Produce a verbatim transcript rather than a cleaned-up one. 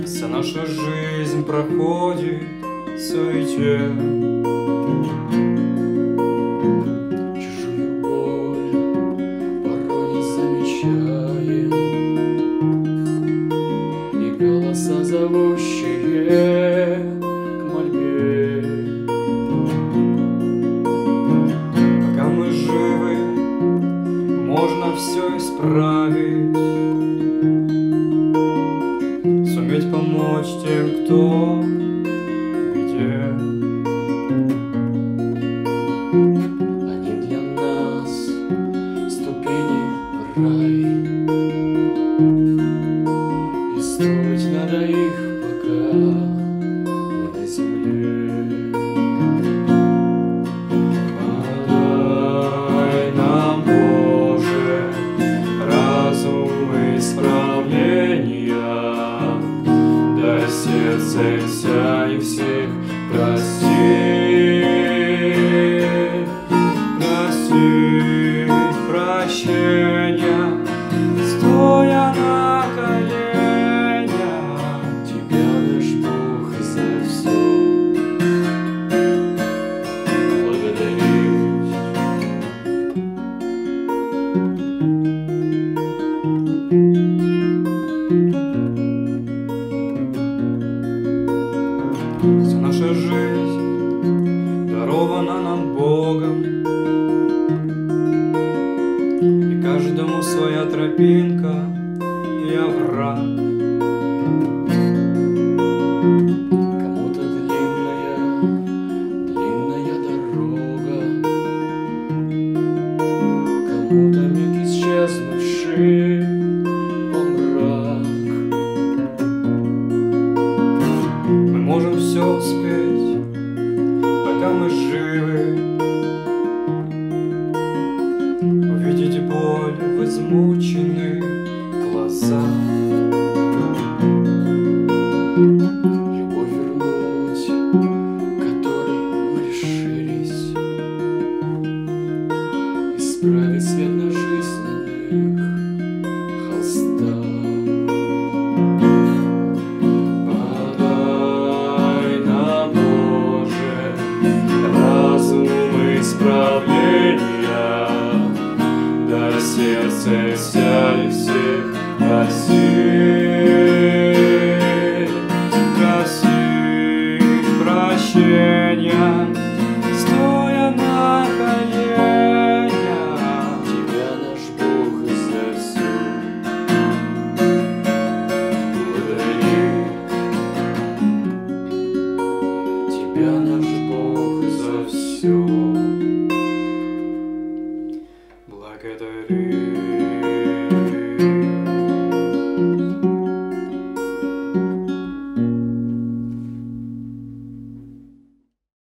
Вся наша жизнь проходит в суете. Чужую боль порой не замечаем, и голоса, зовущие к мольбе. Пока мы живы, можно все исправить, суметь помочь тем, кто в беде. Они для нас ступени в рай, и строить надо их, пока мы на земле. Подай нам, Боже, разум исправления, дай сердце вся и всех прости, прости, прощения, стоя на коленях, Тебя, наш Бог, за все благодарить. Вся наша жизнь дарована нам Богом, и каждому своя тропинка и овраг. Кому-то длинная, длинная дорога, кому-то миг исчезнувший помрак. Мы можем все успеть, пока мы живы, увидеть боль в измученных глазах, Любовь вернуть, которой мы лишились, исправить свет на жизненных холстах. подай нам, Боже, разум исправления, дай сердце вся и всех прости.